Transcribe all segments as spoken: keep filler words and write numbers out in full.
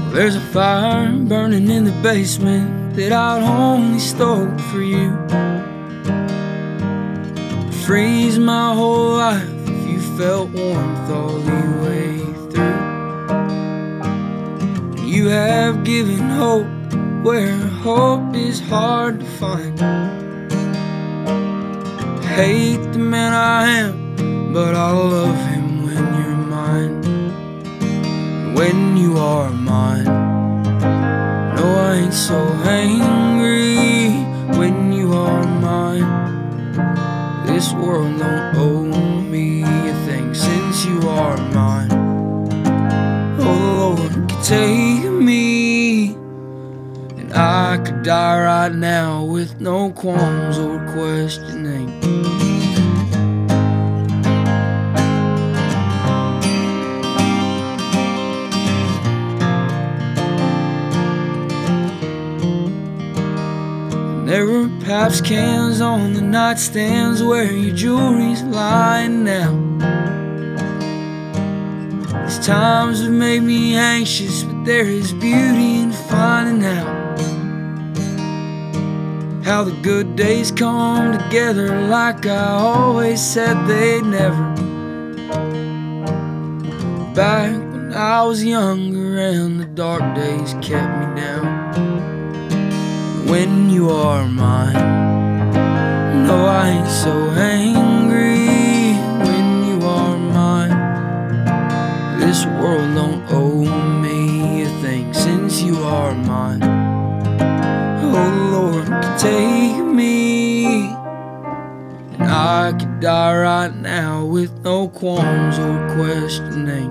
There's a fire burning in the basement that I'd only stoke for you. Freeze my whole life if you felt warmth all the way through. You have given hope where hope is hard to find. I hate the man I am, but I'll love him when you're mine. And when you are mine, no, I ain't so angry. When you are mine, this world don't owe me a thing since you are mine. Oh, the Lord could take me, and I could die right now with no qualms or questioning. There were Pabst cans on the nightstands where your jewelry's lying now. These times have made me anxious, but there is beauty in finding out how the good days come together like I always said they'd never. Back when I was younger and the dark days kept me down. When you are mine, no, I ain't so angry. When you are mine, this world don't owe me a thing since you are mine. Oh, the Lord could take me, and I could die right now with no qualms or questioning.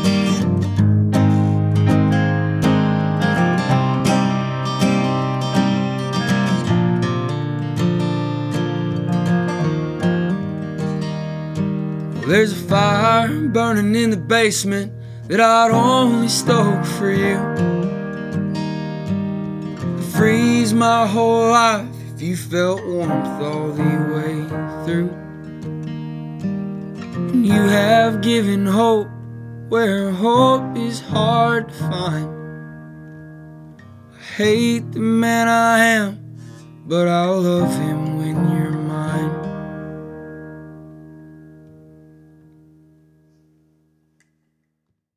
There's a fire burning in the basement that I'd only stoke for you. Freeze my whole life if you felt warmth all the way through. And you have given hope where hope is hard to find. I hate the man I am, but I'll love him when you're mine.